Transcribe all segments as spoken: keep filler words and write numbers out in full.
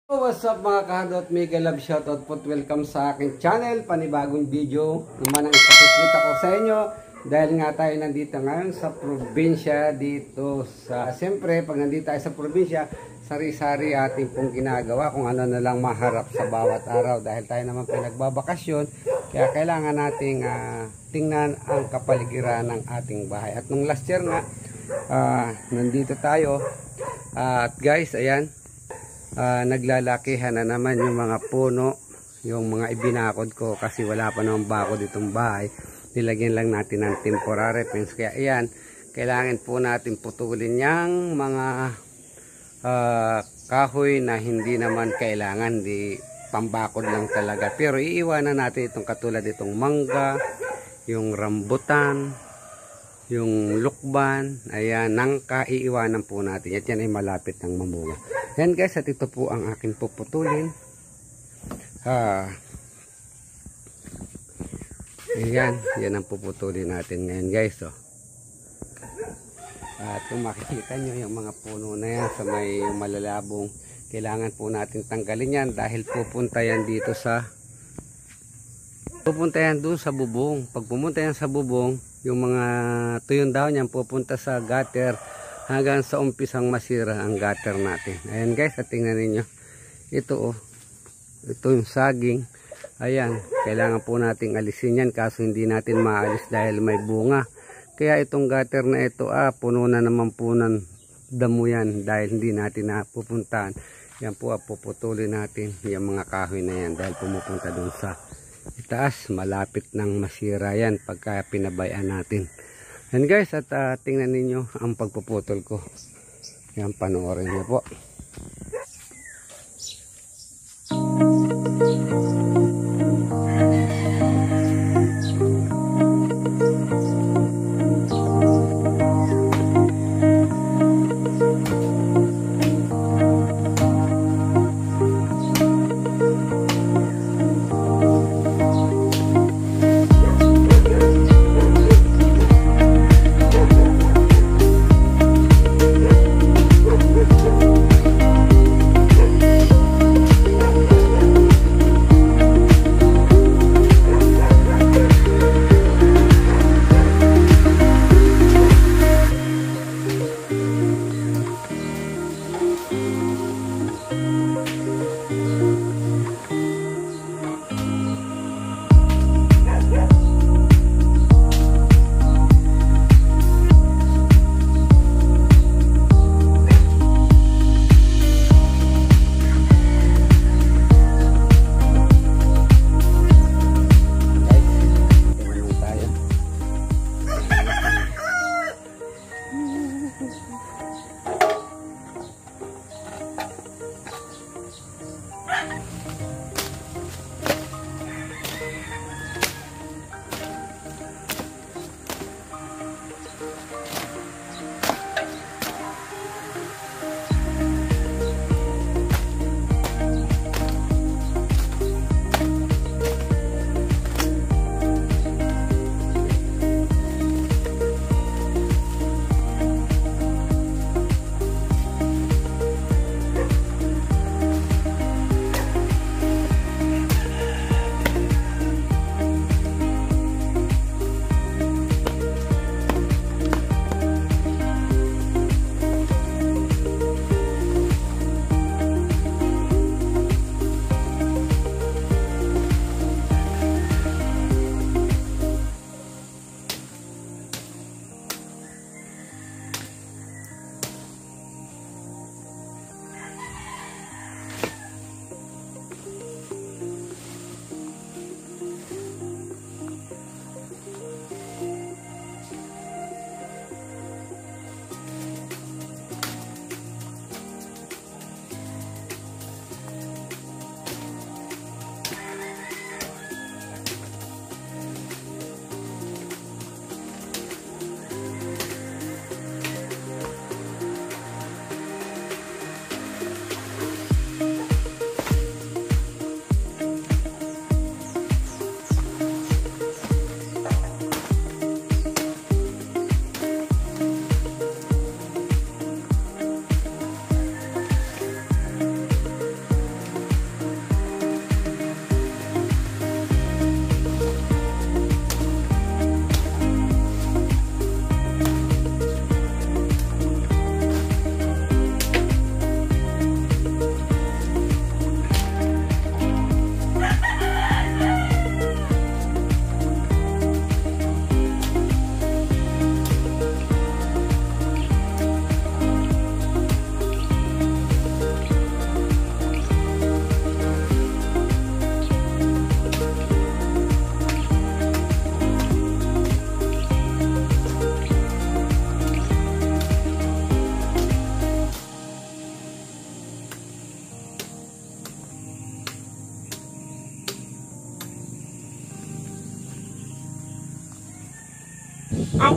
What's up mga kahadot, mega love shoutout po, welcome sa aking channel, panibagong video naman ang ipakikita ko sa inyo dahil nga tayo nandito ngayon sa probinsya dito sa, siyempre pag nandito tayo sa probinsya, sari-sari ating pong ginagawa kung ano na lang maharap sa bawat araw dahil tayo naman pinagbabakasyon, kaya kailangan nating uh, tingnan ang kapaligiran ng ating bahay. At nung last year nga, uh, nandito tayo uh, at guys, ayan, Uh, naglalakihan na naman yung mga puno, yung mga ibinakod ko kasi wala pa namang bakod itong bahay. Nilagyan lang natin ng temporary fence. Kaya ayan, kailangan po natin putulin yung mga uh, kahoy na hindi naman kailangan, di pambakod lang talaga. Pero iiwanan natin itong katulad itong mangga, yung rambutan, yung lukban, ayan, nangka, iiwanan po natin. At yan ay malapit ng mamunga. Yan guys, at ito po ang akin puputulin. Ah, ayan, yan ang puputulin natin ngayon guys. Oh. At kung makikita nyo yung mga puno na yan sa may malalabong, kailangan po natin tanggalin yan dahil pupunta yan dito sa pupunta yan doon sa bubong. Pag pumunta yan sa bubong, yung mga tuyong dahon yan pupunta sa gutter hanggang sa umpisang masira ang gutter natin. Ayan guys, at tingnan ninyo. Ito oh. Ito yung saging. Ayan, kailangan po nating alisin yan kaso hindi natin maalis dahil may bunga. Kaya itong gutter na ito, ah, puno na naman po ng damo yan dahil hindi natin napupuntahan. Yan po, ah, puputulin natin yung mga kahoy na yan dahil pumupunta dun sa itaas. Malapit nang masira yan pagka pinabayaan natin. Yan guys, at uh, tingnan ninyo ang pagpuputol ko. Yan, panoorin niyo po.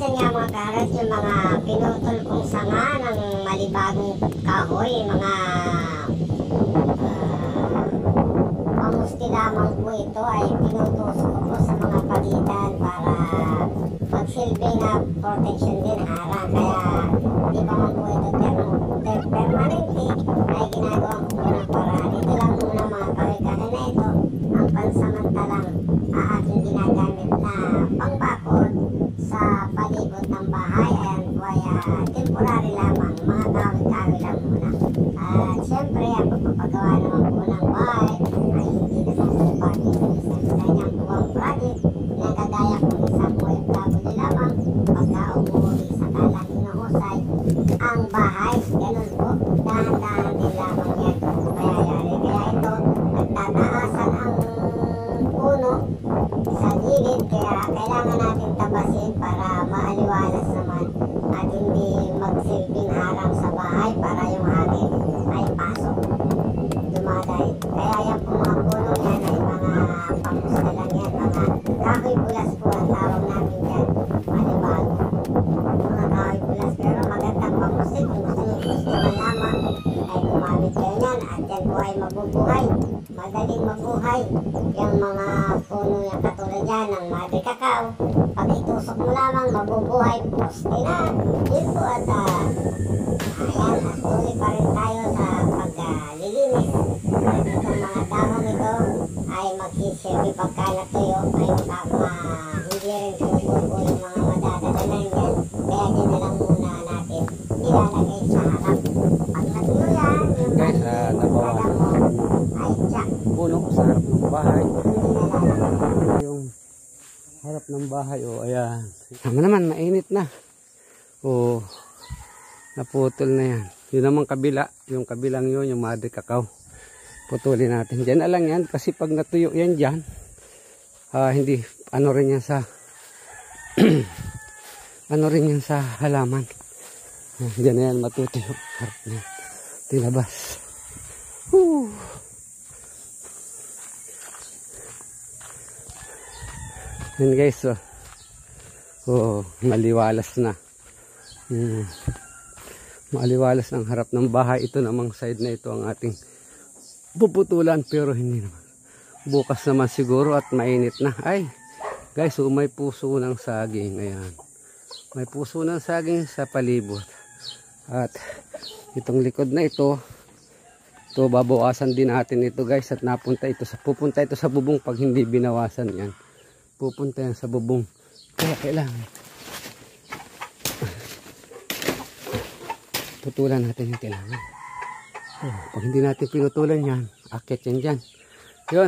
Minsan nga mga kaharot, yung mga pinutol kong sanga ng malibagong kahoy, mga uh, pamusti lamang po ito ay pinutusok ko po sa mga pagitan para magsilbing na protection din harang. Kaya di pa man po ito permanente ay ginagawa ko po ng paraan. Ito lang muna mga kahoy-kahoy na ito ang pansamantalang uh, aking ginagamit na pangbakod sa palibot ng bahay. Ayan po ay uh, temporary lamang, mga kahoy-kahoy lang muna. At uh, syempre ang pagpapagawa naman po ng bahay ay hindi naman po pag-isang kanyang buwang project na kagaya kung isang O F W lamang pagka umuwi sa kalang inuhusay ang bahay. Ganun po, dahan-dahan din lamang yan mayayari. Kaya ito, nagtataasan ang puno sa gilid, kaya kailangan natin tabasin para maaliwalas naman at hindi magsilbing harang sa bahay para yung hangin ay pasok dumaday. Kaya yan po mga puno yan ay mga pamusta lang yan, mga kahoy bulas po ang tawag namin dyan, malibago, mga kahoy bulas. Pero magandang pamusti, kung gusto nyo gustuhan lamang ay gumamit kayo yan at yan po ay mabubuhay, madaling mabuhay yung mga puno yung katulad yan ng Mother Cacao. Pag itusok mo lamang mabubuhay, poste na yun po. At uh, ayan, at tuloy pa rin tayo sa paglilinis uh, at itong mga dahon ito ay magsisilbi pagka natuyo ay makama, hindi rin susubo yung mga madadadanan yan. Kaya dyan na lang muna natin ilalagay sa harap. Pag natuyo yan, yung Guys, uh, nabawasan ay tsak, puno sa harap ng bahay. Yung harap ng bahay, oh, ayan. Tama naman, mainit na. Oh, naputol na yan. Yun naman kabila, yung kabilang yun, yung Mother Cacao. Putulin natin. Diyan na lang yan, kasi pag natuyo yan dyan, uh, hindi, ano rin yan sa, ano rin yan sa halaman. Diyan na yan, matutuyo. Harap na yan. Tinabas. Woo! Yan guys, oh, oh maliwalas na. Hmm. Maliwalas ang harap ng bahay. Ito namang side na ito ang ating puputulan, pero hindi naman. Bukas naman siguro at mainit na. Ay, guys, oh, may puso ng saging. Ayan. May puso ng saging sa palibot. At itong likod na ito, ito babawasan din natin ito guys, at napunta ito sa pupunta ito sa bubong pag hindi binawasan yan. Pupunta yan sa bubong. Kaya kailangan putulan natin yung kailangan. Oh, pag hindi natin pinutulan yan, akit yan dyan. Yun.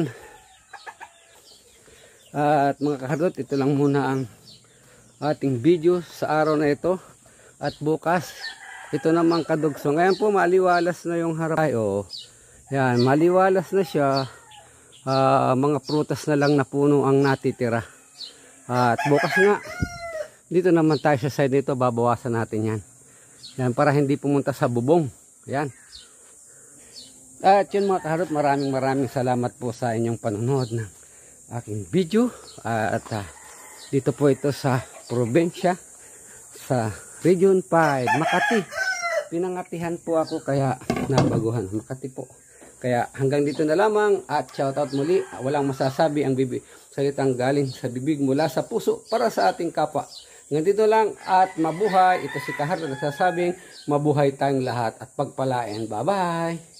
At mga kahardot, ito lang muna ang ating video sa araw na ito. At bukas, ito namang kadugso. Ngayon po, maliwalas na yung harap. Ay, oh. Yan, maliwalas na siya. Uh, mga prutas na lang na puno ang natitira. At bukas nga, dito naman tayo sa side nito, babawasan natin yan. Yan, para hindi pumunta sa bubong. Yan. At yun mga kaharot, maraming maraming salamat po sa inyong panonood ng aking video. At uh, dito po ito sa probinsya, sa Region five, Makati. Pinangatihan po ako kaya nabaguhan. Makati po. Kaya hanggang dito na lamang at shoutout muli. Walang masasabi ang bibig, salitang galing sa bibig mula sa puso para sa ating kapwa. Hanggang dito lang at mabuhay. Ito si Kaharot nagsasabing mabuhay tayong lahat at pagpalain. Bye bye!